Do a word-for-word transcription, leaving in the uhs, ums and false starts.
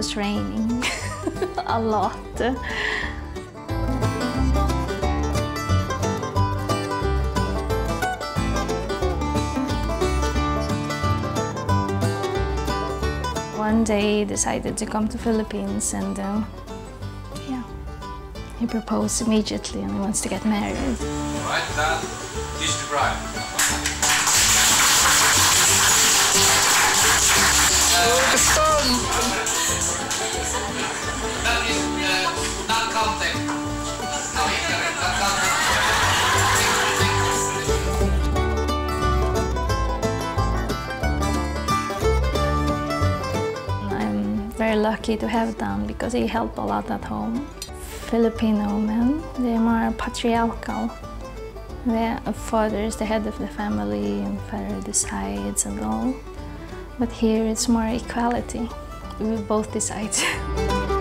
was raining a lot. One day he decided to come to Philippines, and uh, yeah, he proposed immediately and he wants to get married. Right, Dad, kiss the bride. Oh, the sun! That is uh, not counting. No, incorrect, not counting. I'm very lucky to have them because he helped a lot at home. Filipino men, they're more patriarchal. Their father is the head of the family and father decides and all. But here it's more equality. We both decide.